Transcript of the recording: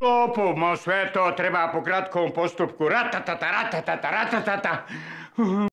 Sve to treba po kratkom postupku. Ratatata, ratatata, ratatata.